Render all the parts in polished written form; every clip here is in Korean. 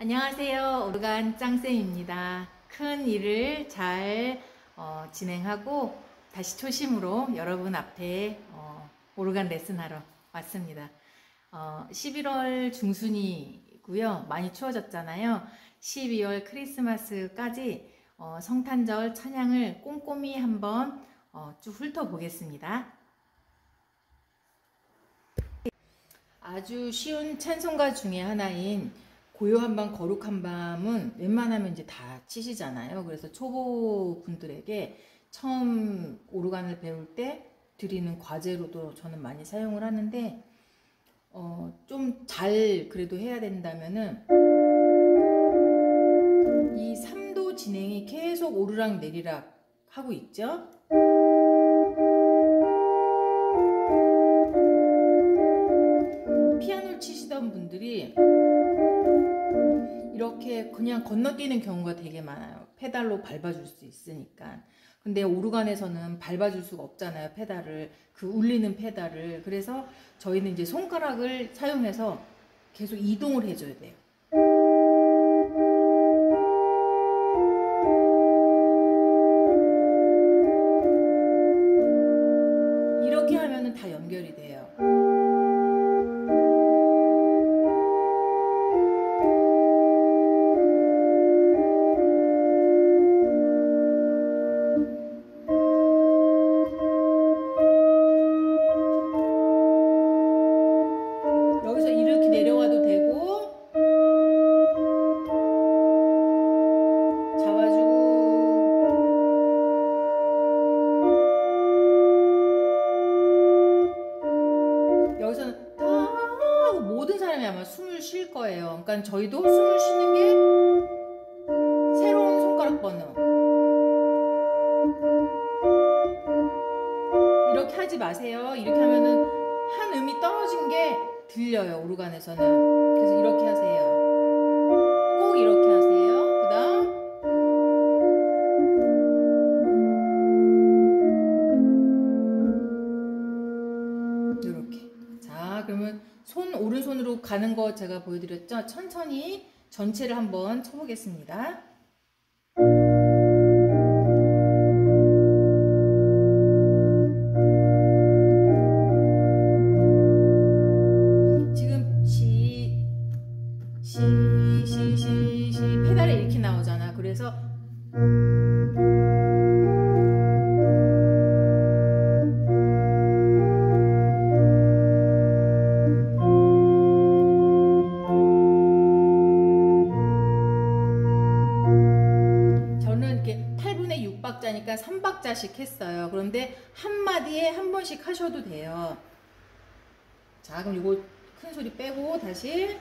안녕하세요. 오르간 짱쌤입니다. 큰 일을 잘 진행하고 다시 초심으로 여러분 앞에 오르간 레슨하러 왔습니다. 11월 중순이고요. 많이 추워졌잖아요. 12월 크리스마스까지 성탄절 찬양을 꼼꼼히 한번 쭉 훑어보겠습니다. 아주 쉬운 찬송가 중에 하나인 고요한 밤 거룩한 밤은 웬만하면 이제 다 치시잖아요. 그래서 초보분들에게 처음 오르간을 배울 때 드리는 과제로도 저는 많이 사용을 하는데 좀 잘 그래도 해야 된다면은 이 3도 진행이 계속 오르락 내리락 하고 있죠. 피아노를 치시던 분들이 이렇게 그냥 건너뛰는 경우가 되게 많아요. 페달로 밟아줄 수 있으니까. 근데 오르간에서는 밟아줄 수가 없잖아요. 페달을, 그 울리는 페달을. 그래서 저희는 이제 손가락을 사용해서 계속 이동을 해줘야 돼요. 이렇게 하면은 다 연결이 돼요. 여기서 이렇게 내려가도 되고 잡아주고 여기서는 다 하고 모든 사람이 아마 숨을 쉴 거예요. 그러니까 저희도 숨을 쉬는 게 새로운 손가락 번호. 이렇게 하지 마세요. 이렇게 하면은 한 음이 떨어진 게 들려요. 오르간에서는. 그래서 이렇게 하세요. 꼭 이렇게 하세요. 그 다음 이렇게. 자, 그러면 오른손으로 가는 거 제가 보여드렸죠. 천천히 전체를 한번 쳐보겠습니다. 페달이 이렇게 나오잖아. 그래서 저는 이렇게 8분의 6박자니까 3박자씩 했어요. 그런데 한 마디에 한 번씩 하셔도 돼요. 자, 그럼 이거 큰 소리 빼고 다시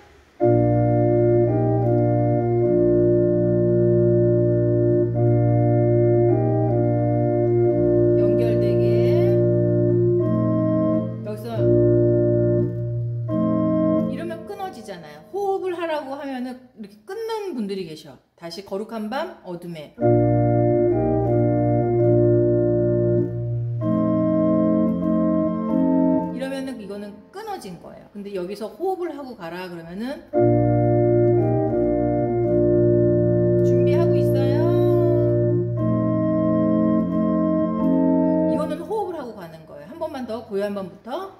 연결되게. 여기서 이러면 끊어지잖아요. 호흡을 하라고 하면은 이렇게 끊는 분들이 계셔. 다시 거룩한 밤 어둠에. 이러면은 이거는 끊어진 거예요. 근데 여기서 호흡을 하고 가라 그러면은 준비하고 있어요. 이거는 호흡을 하고 가는 거예요. 한 번만 더 고요한 밤부터.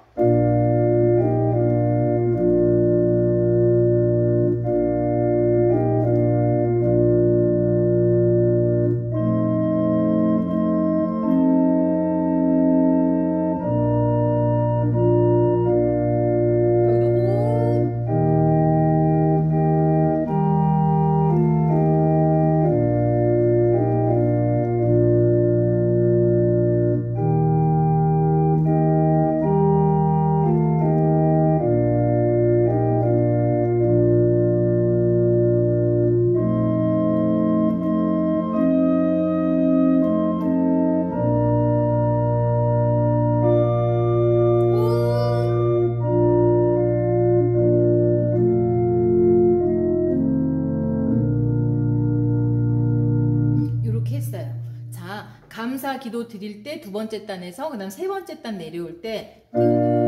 감사 기도 드릴 때 두 번째 단에서 그 다음 세 번째 단 내려올 때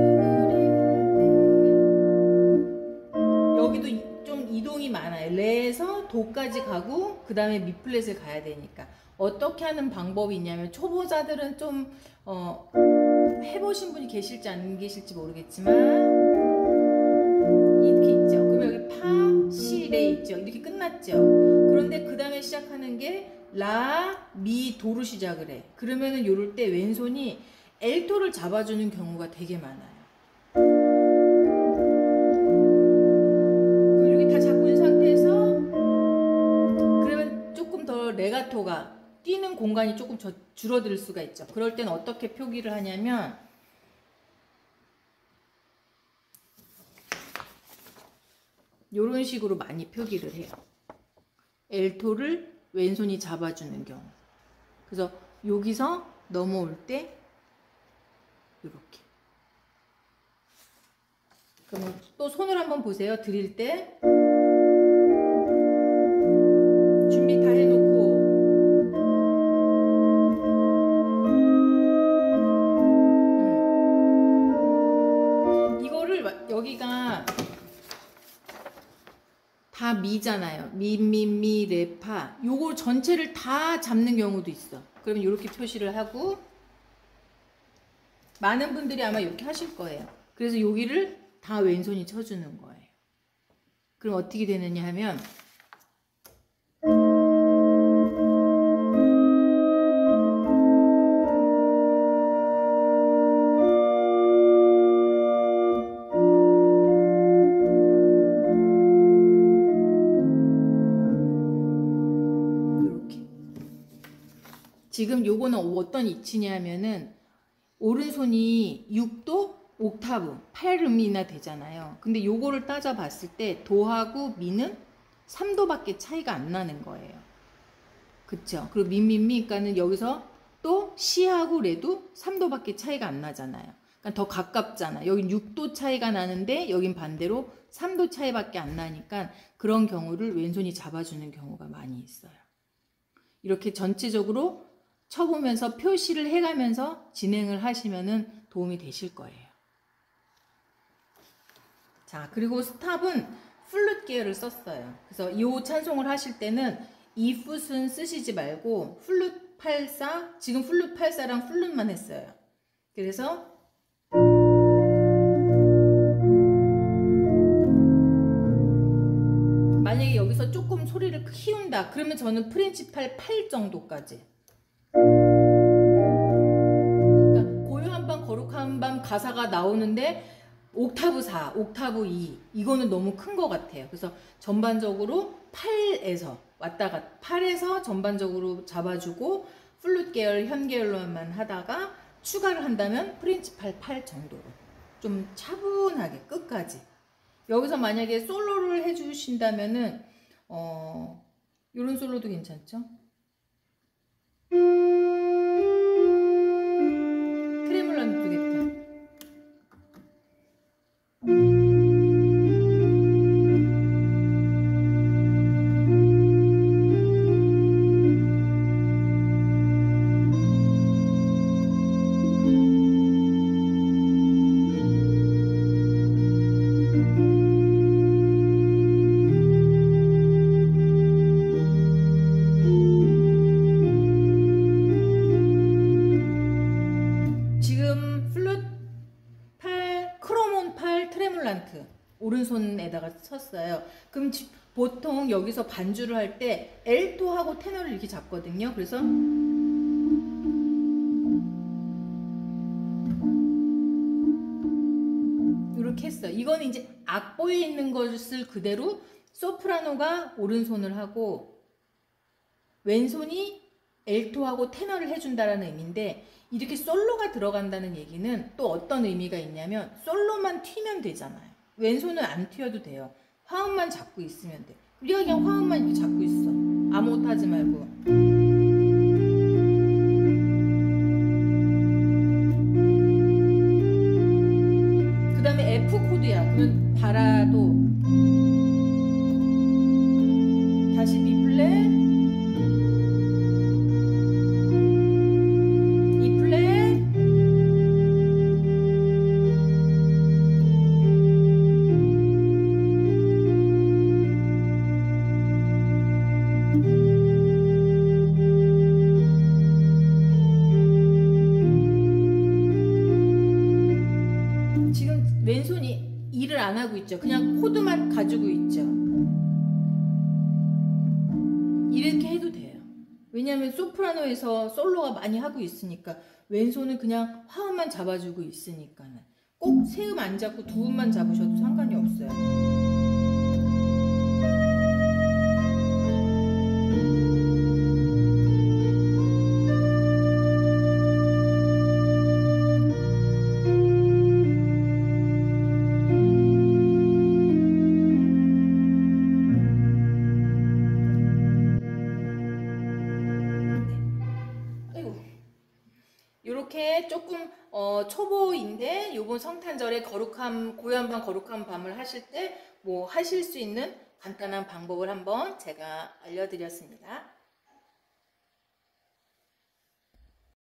여기도 좀 이동이 많아요. 레, 도까지 가고 그 다음에 미 플랫을 가야 되니까 어떻게 하는 방법이 있냐면, 초보자들은 좀 해보신 분이 계실지 안 계실지 모르겠지만 이렇게 있죠. 그럼 여기 파, 시, 레 있죠. 이렇게 끝났죠. 그런데 그 다음에 시작하는 게 라, 미, 도로 시작을 해. 그러면은 요럴 때 왼손이 엘토를 잡아주는 경우가 되게 많아요. 그럼 이렇게 다 잡고 있는 상태에서, 그러면 조금 더 레가토가 뛰는 공간이 조금 줄어들 수가 있죠. 그럴 때는 어떻게 표기를 하냐면, 요런 식으로 많이 표기를 해요. 엘토를 왼손이 잡아주는 경우. 그래서 여기서 넘어올 때 이렇게. 그러면 또 손을 한번 보세요. 드릴 때 준비 다 해놓고 이거를 여기가 다 미잖아요. 미, 레, 파. 요거 전체를 다 잡는 경우도 있어. 그러면 이렇게 표시를 하고, 많은 분들이 아마 이렇게 하실 거예요. 그래서 여기를 다 왼손이 쳐주는 거예요. 그럼 어떻게 되느냐 하면, 지금 요거는 어떤 위치냐면은 오른손이 6도 옥타브 8음이나 되잖아요. 근데 요거를 따져 봤을 때 도하고 미는 3도밖에 차이가 안 나는 거예요. 그쵸? 그리고 미니까는 여기서 또 시하고 레도 3도밖에 차이가 안 나잖아요. 그러니까 더 가깝잖아. 여긴 6도 차이가 나는데 여긴 반대로 3도 차이밖에 안 나니까 그런 경우를 왼손이 잡아주는 경우가 많이 있어요. 이렇게 전체적으로 쳐보면서 표시를 해가면서 진행을 하시면은 도움이 되실 거예요. 자, 그리고 스탑은 플룻 계열을 썼어요. 그래서 이 찬송을 하실 때는 이 풋은 쓰시지 말고 플룻 84, 지금 플룻 84랑 플룻만 했어요. 그래서 만약에 여기서 조금 소리를 키운다 그러면 저는 프린시팔 8 정도까지, 고요한 밤 거룩한 밤 가사가 나오는데 옥타브 4, 옥타브 2 이거는 너무 큰 것 같아요. 그래서 전반적으로 8에서 왔다가 8에서 전반적으로 잡아주고 플룻 계열, 현 계열로만 하다가 추가를 한다면 프린시팔 8 정도로 좀 차분하게 끝까지. 여기서 만약에 솔로를 해주신다면은 요런 솔로도 괜찮죠? 트레몰라는 두겠다. 오른손에다가 쳤어요. 그럼 보통 여기서 반주를 할 때 엘토하고 테너를 이렇게 잡거든요. 그래서 이렇게 했어요. 이거는 이제 악보에 있는 것을 그대로 소프라노가 오른손을 하고 왼손이 엘토하고 테너를 해준다라는 의미인데, 이렇게 솔로가 들어간다는 얘기는 또 어떤 의미가 있냐면 솔로만 튀면 되잖아요. 왼손은 안 튀어도 돼요. 화음만 잡고 있으면 돼. 우리가 그냥 화음만 이렇게 잡고 있어. 아무것도 하지 말고. 그 다음에 F 코드야. 그러면 달아도 다시 B 플랫, E 플랫, 왼손이 일을 안 하고 있죠. 그냥 코드만 가지고 있죠. 이렇게 해도 돼요. 왜냐하면 소프라노에서 솔로가 많이 하고 있으니까 왼손은 그냥 화음만 잡아주고 있으니까 꼭 세 음 안 잡고 두 음만 잡으셔도 상관이 없어요. 이렇게 조금 초보인데 요번 성탄절에 거룩함 고요한 밤 거룩한 밤을 하실 때 뭐 하실 수 있는 간단한 방법을 한번 제가 알려드렸습니다.